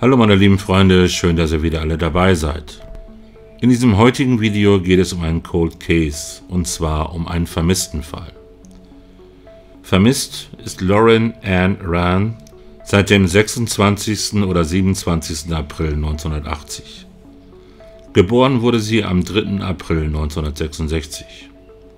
Hallo meine lieben Freunde, schön, dass ihr wieder alle dabei seid. In diesem heutigen Video geht es um einen Cold Case, und zwar um einen Vermisstenfall. Vermisst ist Lauren Ann Rahn seit dem 26. oder 27. April 1980. Geboren wurde sie am 3. April 1966.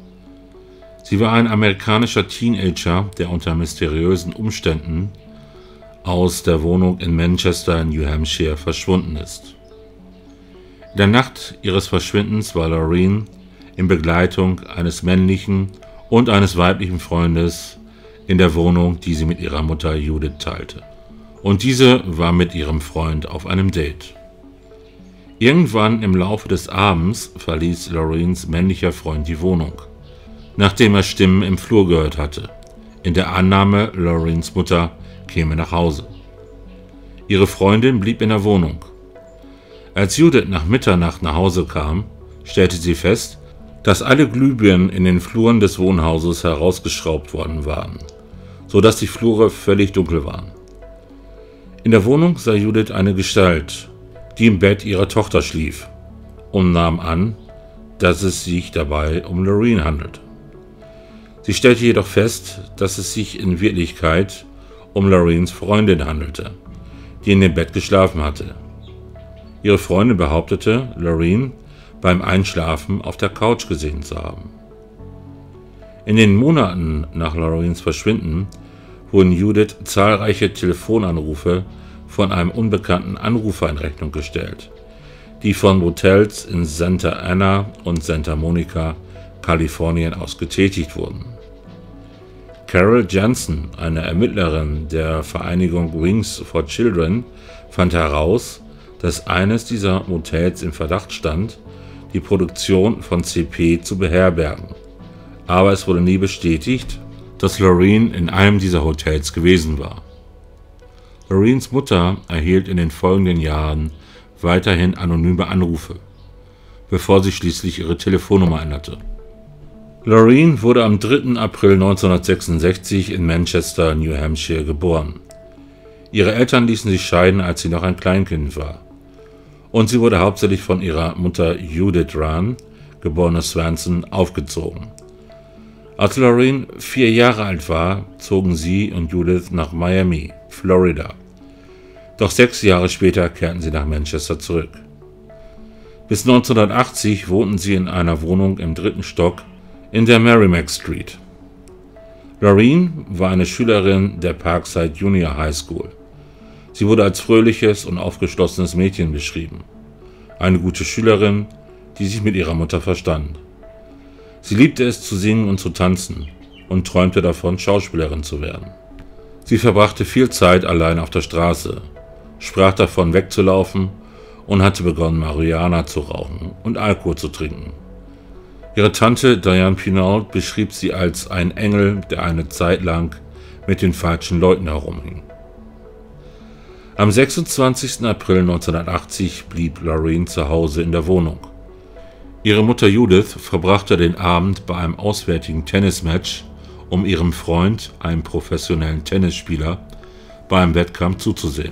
Sie war ein amerikanischer Teenager, der unter mysteriösen Umständen aus der Wohnung in Manchester, New Hampshire, verschwunden ist. In der Nacht ihres Verschwindens war Lauren in Begleitung eines männlichen und eines weiblichen Freundes in der Wohnung, die sie mit ihrer Mutter Judith teilte. Und diese war mit ihrem Freund auf einem Date. Irgendwann im Laufe des Abends verließ Laurens männlicher Freund die Wohnung, nachdem er Stimmen im Flur gehört hatte, in der Annahme, Laurens Mutter käme nach Hause. Ihre Freundin blieb in der Wohnung. Als Judith nach Mitternacht nach Hause kam, stellte sie fest, dass alle Glühbirnen in den Fluren des Wohnhauses herausgeschraubt worden waren, so dass die Flure völlig dunkel waren. In der Wohnung sah Judith eine Gestalt, die im Bett ihrer Tochter schlief, und nahm an, dass es sich dabei um Lauren handelte. Sie stellte jedoch fest, dass es sich in Wirklichkeit um Laurens Freundin handelte, die in dem Bett geschlafen hatte. Ihre Freundin behauptete, Lauren beim Einschlafen auf der Couch gesehen zu haben. In den Monaten nach Laurens Verschwinden wurden Judith zahlreiche Telefonanrufe von einem unbekannten Anrufer in Rechnung gestellt, die von Motels in Santa Ana und Santa Monica, Kalifornien aus getätigt wurden. Carol Jansen, eine Ermittlerin der Vereinigung Wings for Children, fand heraus, dass eines dieser Motels im Verdacht stand, die Produktion von CP zu beherbergen. Aber es wurde nie bestätigt, dass Lauren in einem dieser Hotels gewesen war. Laurens Mutter erhielt in den folgenden Jahren weiterhin anonyme Anrufe, bevor sie schließlich ihre Telefonnummer änderte. Lauren wurde am 3. April 1966 in Manchester, New Hampshire, geboren. Ihre Eltern ließen sich scheiden, als sie noch ein Kleinkind war, und sie wurde hauptsächlich von ihrer Mutter Judith Rahn, geborene Swanson, aufgezogen. Als Lauren 4 Jahre alt war, zogen sie und Judith nach Miami, Florida. Doch 6 Jahre später kehrten sie nach Manchester zurück. Bis 1980 wohnten sie in einer Wohnung im 3. Stock in der Merrimack Street. Lauren war eine Schülerin der Parkside Junior High School. Sie wurde als fröhliches und aufgeschlossenes Mädchen beschrieben. Eine gute Schülerin, die sich mit ihrer Mutter verstand. Sie liebte es zu singen und zu tanzen und träumte davon, Schauspielerin zu werden. Sie verbrachte viel Zeit allein auf der Straße, sprach davon, wegzulaufen, und hatte begonnen, Marihuana zu rauchen und Alkohol zu trinken. Ihre Tante Diane Pinault beschrieb sie als ein Engel, der eine Zeit lang mit den falschen Leuten herumhing. Am 26. April 1980 blieb Lauren zu Hause in der Wohnung. Ihre Mutter Judith verbrachte den Abend bei einem auswärtigen Tennismatch, um ihrem Freund, einem professionellen Tennisspieler, beim Wettkampf zuzusehen.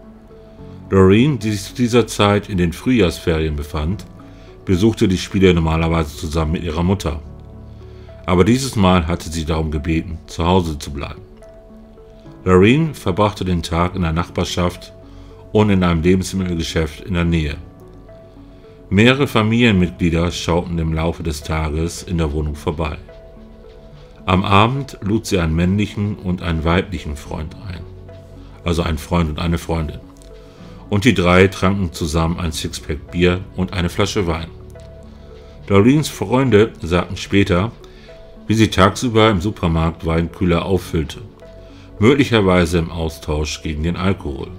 Lauren, die sich zu dieser Zeit in den Frühjahrsferien befand, besuchte die Spiele normalerweise zusammen mit ihrer Mutter. Aber dieses Mal hatte sie darum gebeten, zu Hause zu bleiben. Lauren verbrachte den Tag in der Nachbarschaft und in einem Lebensmittelgeschäft in der Nähe. Mehrere Familienmitglieder schauten im Laufe des Tages in der Wohnung vorbei. Am Abend lud sie einen männlichen und einen weiblichen Freund ein, also einen Freund und eine Freundin. Und die 3 tranken zusammen ein Sixpack Bier und eine Flasche Wein. Laurens Freunde sagten später, wie sie tagsüber im Supermarkt Weinkühler auffüllte, möglicherweise im Austausch gegen den Alkohol.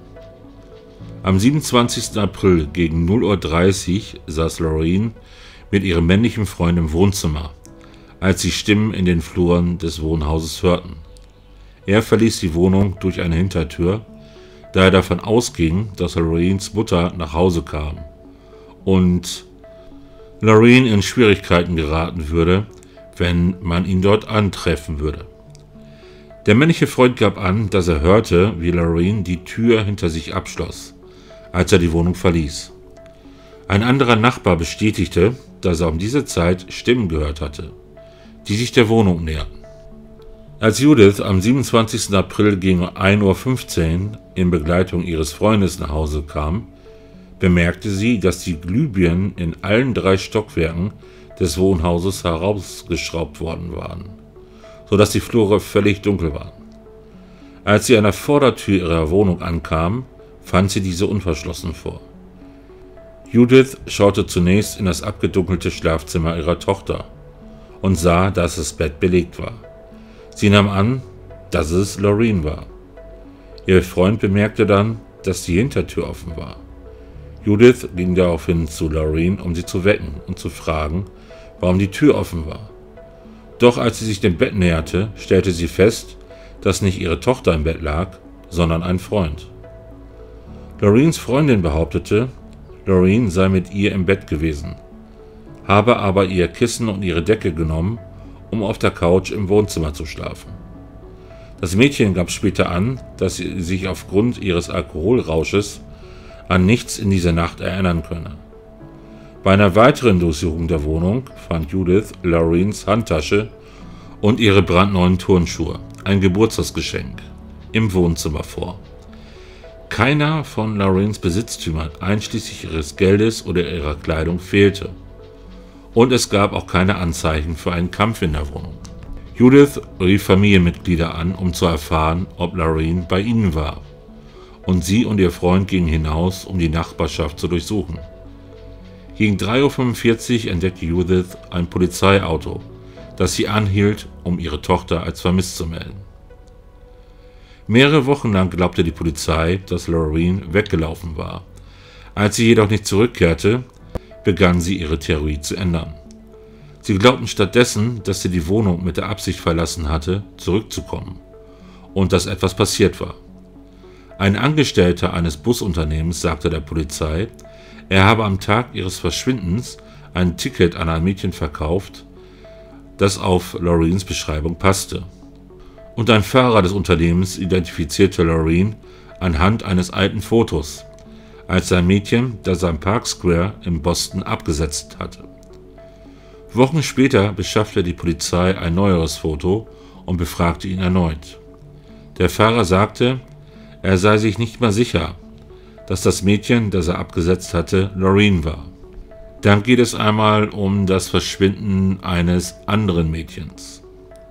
Am 27. April gegen 0:30 Uhr saß Lauren mit ihrem männlichen Freund im Wohnzimmer, als sie Stimmen in den Fluren des Wohnhauses hörten. Er verließ die Wohnung durch eine Hintertür, da er davon ausging, dass Laurens Mutter nach Hause kam und Lauren in Schwierigkeiten geraten würde, wenn man ihn dort antreffen würde. Der männliche Freund gab an, dass er hörte, wie Lauren die Tür hinter sich abschloss, als er die Wohnung verließ. Ein anderer Nachbar bestätigte, dass er um diese Zeit Stimmen gehört hatte, die sich der Wohnung näherten. Als Judith am 27. April gegen 1:15 Uhr in Begleitung ihres Freundes nach Hause kam, bemerkte sie, dass die Glühbirnen in allen 3 Stockwerken des Wohnhauses herausgeschraubt worden waren, sodass die Flure völlig dunkel waren. Als sie an der Vordertür ihrer Wohnung ankam, fand sie diese unverschlossen vor. Judith schaute zunächst in das abgedunkelte Schlafzimmer ihrer Tochter und sah, dass das Bett belegt war. Sie nahm an, dass es Loreen war. Ihr Freund bemerkte dann, dass die Hintertür offen war. Judith ging daraufhin zu Loreen, um sie zu wecken und zu fragen, warum die Tür offen war. Doch als sie sich dem Bett näherte, stellte sie fest, dass nicht ihre Tochter im Bett lag, sondern ein Freund. Loreens Freundin behauptete, Loreen sei mit ihr im Bett gewesen, habe aber ihr Kissen und ihre Decke genommen, um auf der Couch im Wohnzimmer zu schlafen. Das Mädchen gab später an, dass sie sich aufgrund ihres Alkoholrausches an nichts in dieser Nacht erinnern könne. Bei einer weiteren Durchsuchung der Wohnung fand Judith Loreens Handtasche und ihre brandneuen Turnschuhe, ein Geburtstagsgeschenk, im Wohnzimmer vor. Keiner von Loreens Besitztümern, einschließlich ihres Geldes oder ihrer Kleidung, fehlte. Und es gab auch keine Anzeichen für einen Kampf in der Wohnung. Judith rief Familienmitglieder an, um zu erfahren, ob Loreen bei ihnen war. Und sie und ihr Freund gingen hinaus, um die Nachbarschaft zu durchsuchen. Gegen 3:45 Uhr entdeckte Judith ein Polizeiauto, das sie anhielt, um ihre Tochter als vermisst zu melden. Mehrere Wochen lang glaubte die Polizei, dass Loreen weggelaufen war. Als sie jedoch nicht zurückkehrte, begann sie ihre Theorie zu ändern. Sie glaubten stattdessen, dass sie die Wohnung mit der Absicht verlassen hatte, zurückzukommen und dass etwas passiert war. Ein Angestellter eines Busunternehmens sagte der Polizei, er habe am Tag ihres Verschwindens ein Ticket an ein Mädchen verkauft, das auf Loreens Beschreibung passte. Und ein Fahrer des Unternehmens identifizierte Loreen anhand eines alten Fotos als ein Mädchen, das am Park Square in Boston abgesetzt hatte. Wochen später beschaffte die Polizei ein neueres Foto und befragte ihn erneut. Der Fahrer sagte, er sei sich nicht mehr sicher, dass das Mädchen, das er abgesetzt hatte, Loreen war. Dann geht es einmal um das Verschwinden eines anderen Mädchens.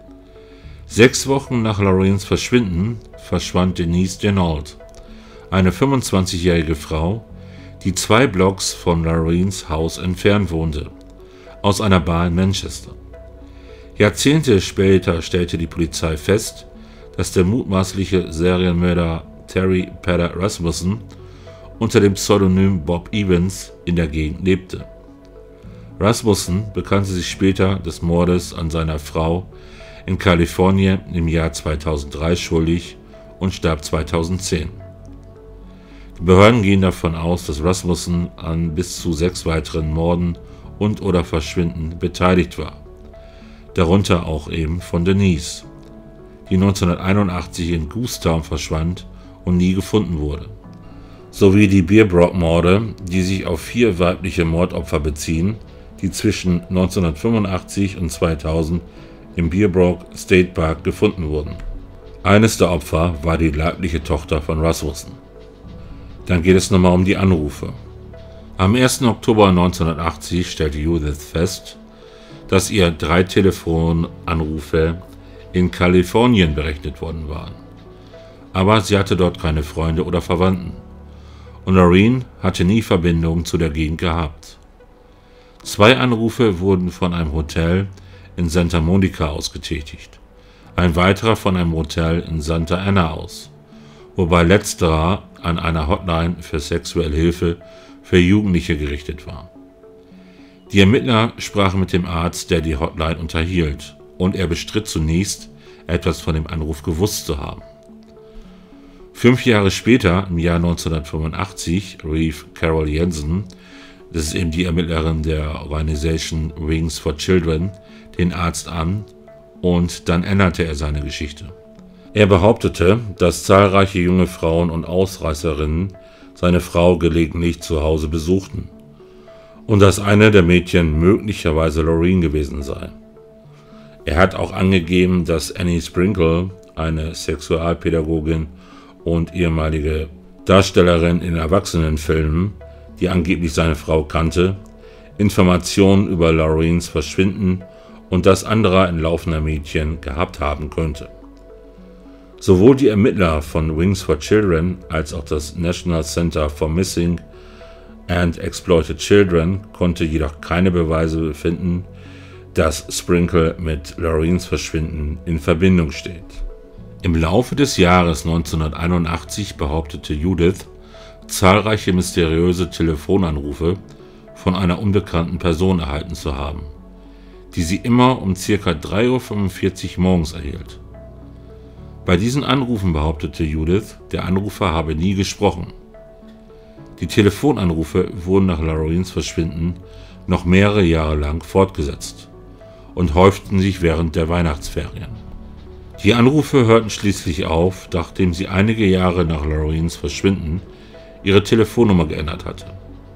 6 Wochen nach Loreens Verschwinden verschwand Denise Denault, eine 25-jährige Frau, die 2 Blocks von Loreens Haus entfernt wohnte, aus einer Bar in Manchester. Jahrzehnte später stellte die Polizei fest, dass der mutmaßliche Serienmörder Terry Peter Rasmussen unter dem Pseudonym Bob Evans in der Gegend lebte. Rasmussen bekannte sich später des Mordes an seiner Frau in Kalifornien im Jahr 2003 schuldig und starb 2010. Die Behörden gehen davon aus, dass Rasmussen an bis zu 6 weiteren Morden und/oder Verschwinden beteiligt war, darunter auch eben von Denise, die 1981 in Goostown verschwand und nie gefunden wurde, sowie die Bearbrook-Morde, die sich auf 4 weibliche Mordopfer beziehen, die zwischen 1985 und 2000 im Bearbrook State Park gefunden wurden. Eines der Opfer war die leibliche Tochter von Rasmussen. Dann geht es nochmal um die Anrufe. Am 1. Oktober 1980 stellte Judith fest, dass ihr 3 Telefonanrufe in Kalifornien berechnet worden waren. Aber sie hatte dort keine Freunde oder Verwandten. Und Loreen hatte nie Verbindungen zu der Gegend gehabt. 2 Anrufe wurden von einem Hotel in Santa Monica aus getätigt, ein weiterer von einem Hotel in Santa Ana aus, wobei letzterer an einer Hotline für sexuelle Hilfe für Jugendliche gerichtet war. Die Ermittler sprachen mit dem Arzt, der die Hotline unterhielt, und er bestritt zunächst, etwas von dem Anruf gewusst zu haben. 5 Jahre später, im Jahr 1985, rief Carol Jensen, das ist eben die Ermittlerin der Organisation Wings for Children, den Arzt an und dann änderte er seine Geschichte. Er behauptete, dass zahlreiche junge Frauen und Ausreißerinnen seine Frau gelegentlich zu Hause besuchten und dass eine der Mädchen möglicherweise Lorraine gewesen sei. Er hat auch angegeben, dass Annie Sprinkle, eine Sexualpädagogin und ehemalige Darstellerin in Erwachsenenfilmen, die angeblich seine Frau kannte, Informationen über Lorraines Verschwinden und das anderer entlaufener Mädchen gehabt haben könnte. Sowohl die Ermittler von Wings for Children als auch das National Center for Missing and Exploited Children konnte jedoch keine Beweise finden, dass Sprinkle mit Lorraines Verschwinden in Verbindung steht. Im Laufe des Jahres 1981 behauptete Judith, zahlreiche mysteriöse Telefonanrufe von einer unbekannten Person erhalten zu haben, die sie immer um ca. 3:45 Uhr morgens erhielt. Bei diesen Anrufen behauptete Judith, der Anrufer habe nie gesprochen. Die Telefonanrufe wurden nach Lorraines Verschwinden noch mehrere Jahre lang fortgesetzt und häuften sich während der Weihnachtsferien. Die Anrufe hörten schließlich auf, nachdem sie einige Jahre nach Lorraines Verschwinden ihre Telefonnummer geändert hatte.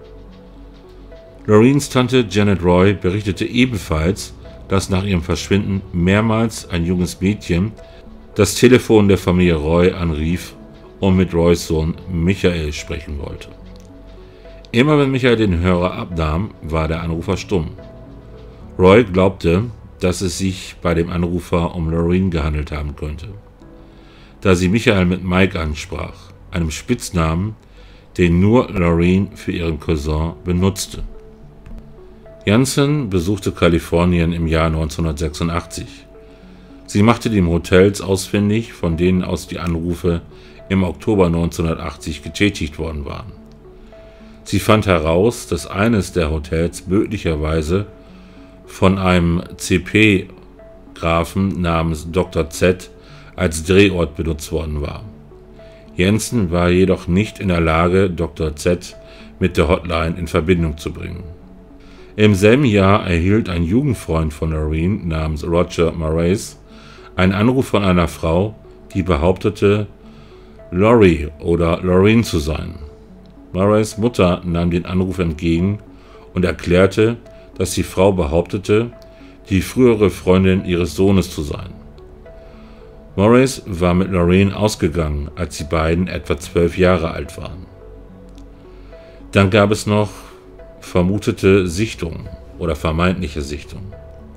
Lorraines Tante Janet Roy berichtete ebenfalls, dass nach ihrem Verschwinden mehrmals ein junges Mädchen das Telefon der Familie Roy anrief und mit Roys Sohn Michael sprechen wollte. Immer wenn Michael den Hörer abnahm, war der Anrufer stumm. Roy glaubte, dass es sich bei dem Anrufer um Lorraine gehandelt haben könnte, da sie Michael mit Mike ansprach, einem Spitznamen, den nur Lorraine für ihren Cousin benutzte. Jansen besuchte Kalifornien im Jahr 1986. Sie machte die Hotels ausfindig, von denen aus die Anrufe im Oktober 1980 getätigt worden waren. Sie fand heraus, dass eines der Hotels möglicherweise von einem CP-Grafen namens Dr. Z als Drehort benutzt worden war. Jansen war jedoch nicht in der Lage, Dr. Z mit der Hotline in Verbindung zu bringen. Im selben Jahr erhielt ein Jugendfreund von Lorraine namens Roger Marais einen Anruf von einer Frau, die behauptete, Lori oder Lorraine zu sein. Marais Mutter nahm den Anruf entgegen und erklärte, dass die Frau behauptete, die frühere Freundin ihres Sohnes zu sein. Marais war mit Lorraine ausgegangen, als die beiden etwa 12 Jahre alt waren. Dann gab es noch vermutete Sichtungen oder vermeintliche Sichtungen.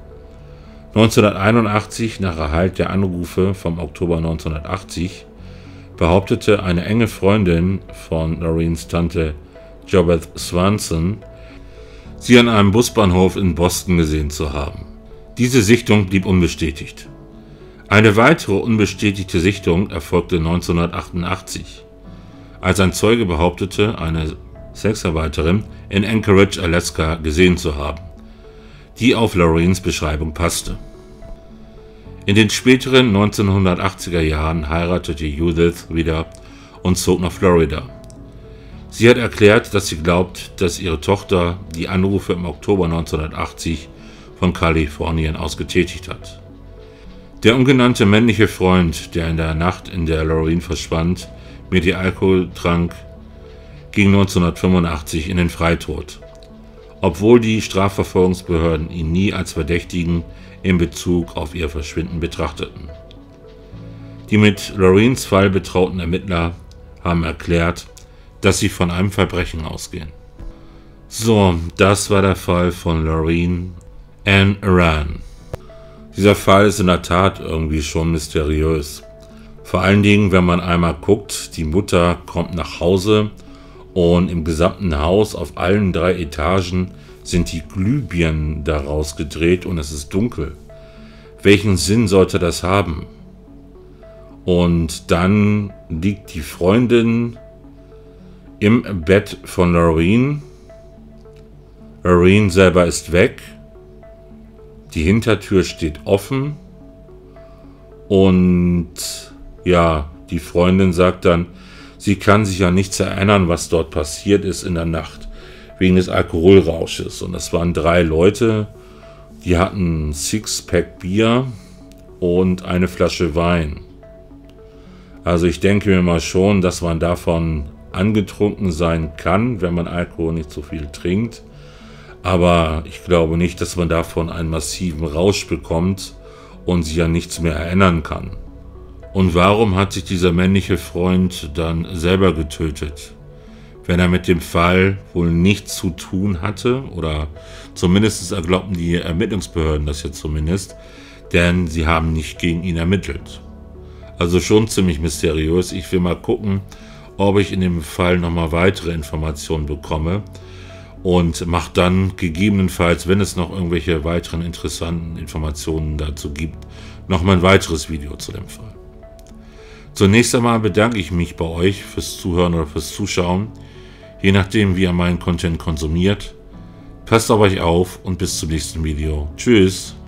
1981, nach Erhalt der Anrufe vom Oktober 1980, behauptete eine enge Freundin von Lorraines Tante Jobeth Swanson, sie an einem Busbahnhof in Boston gesehen zu haben. Diese Sichtung blieb unbestätigt. Eine weitere unbestätigte Sichtung erfolgte 1988, als ein Zeuge behauptete, eine Sexarbeiterin in Anchorage, Alaska, gesehen zu haben, die auf Lorraines Beschreibung passte. In den späteren 1980er Jahren heiratete Judith wieder und zog nach Florida. Sie hat erklärt, dass sie glaubt, dass ihre Tochter die Anrufe im Oktober 1980 von Kalifornien aus getätigt hat. Der ungenannte männliche Freund, der in der Nacht, in der Lorraine verschwand, mit ihr Alkohol trank, ging 1985 in den Freitod, obwohl die Strafverfolgungsbehörden ihn nie als Verdächtigen in Bezug auf ihr Verschwinden betrachteten. Die mit Lorraines Fall betrauten Ermittler haben erklärt, dass sie von einem Verbrechen ausgehen. So, das war der Fall von Lorraine Ann Aran. Dieser Fall ist in der Tat irgendwie schon mysteriös. Vor allen Dingen, wenn man einmal guckt, die Mutter kommt nach Hause und im gesamten Haus auf allen 3 Etagen sind die Glühbirnen daraus gedreht und es ist dunkel. Welchen Sinn sollte das haben? Und dann liegt die Freundin im Bett von Lorraine. Lorraine selber ist weg. Die Hintertür steht offen. Und ja, die Freundin sagt dann, sie kann sich an nichts erinnern, was dort passiert ist in der Nacht, wegen des Alkoholrausches. Und das waren 3 Leute, die hatten ein Sixpack Bier und eine Flasche Wein. Also ich denke mir mal schon, dass man davon angetrunken sein kann, wenn man Alkohol nicht so viel trinkt. Aber ich glaube nicht, dass man davon einen massiven Rausch bekommt und sich an nichts mehr erinnern kann. Und warum hat sich dieser männliche Freund dann selber getötet? Wenn er mit dem Fall wohl nichts zu tun hatte, oder zumindest glaubten die Ermittlungsbehörden das jetzt zumindest, denn sie haben nicht gegen ihn ermittelt. Also schon ziemlich mysteriös. Ich will mal gucken, ob ich in dem Fall nochmal weitere Informationen bekomme und mache dann gegebenenfalls, wenn es noch irgendwelche weiteren interessanten Informationen dazu gibt, nochmal ein weiteres Video zu dem Fall. Zunächst einmal bedanke ich mich bei euch fürs Zuhören oder fürs Zuschauen, je nachdem wie ihr meinen Content konsumiert. Passt auf euch auf und bis zum nächsten Video. Tschüss!